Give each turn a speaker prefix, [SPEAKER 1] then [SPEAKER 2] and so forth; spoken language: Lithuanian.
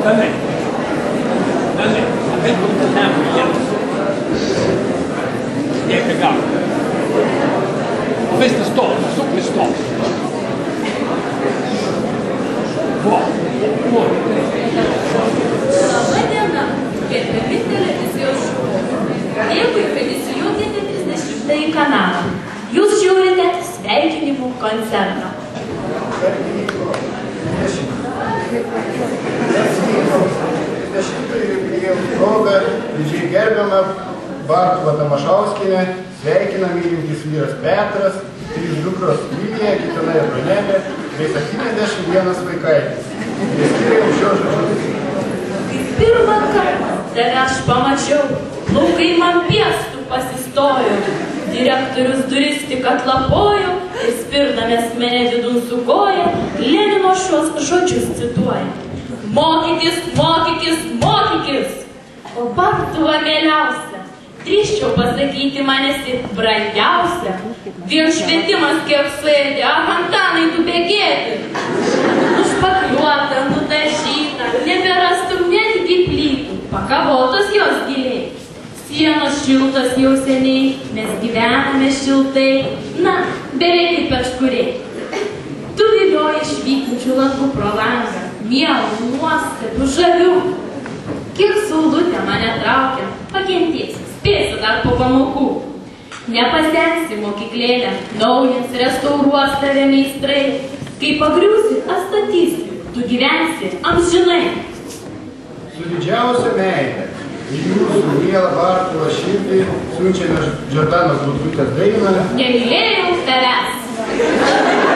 [SPEAKER 1] Danai. Danai. Kaip būtų nebų vienas. Nieka gal. Viskas to, suklis to. Vo.
[SPEAKER 2] Labą dieną, gerbiami televizijos žiūrovai. Dėkui, kad įsijungėte 30-ąjį kanalą. Jūs žiūrite sveikinimų koncertą.
[SPEAKER 3] Proga, didžiai gerbiama Bartuva Tamašauskienė, sveikina mylintis vyras Petras, 3 dukros Vilija, Kitana ir Brunelė, bei 71 vaikaitis. Neskiriau šio žodžiu.
[SPEAKER 2] Kai pirmą kartą tave aš pamačiau, plaukai man piestų pasistojo, direktorius duris tik atlapojo ir spirdamas mane vidun sukoja, Lenino šios žodžius cituoja. Mokykis, mokykis, mokykis, o Bartuva mieliausia, drįsčiau pasakyti man esi brangiausia, vien švietimas kiek suėdė, Antanai tu bėgėti, užpakliuota, nudažyta, neberastum net iki plytų, pakavotos jos giliai, sienos šiltos jau seniai, mes gyvename šiltai, na, beveik kaip kažkuriai. Tu vilioji švytinčių langų pro langą, mielų, nuostabių, žavių. Kiek saulutė mane traukia, pakentėsiu, spėsiu dar po pamokų. Nepasensi mokyklėlę, naujas restauruos tave meistrai. Kai pagriūsi, atstatysi, tu gyvensi amžinai.
[SPEAKER 3] Su didžiausia meile į jūsų mielą Bartuvą širdį siunčiame Džordanos Butkutės dainą.
[SPEAKER 2] Nemylėjau tavęs.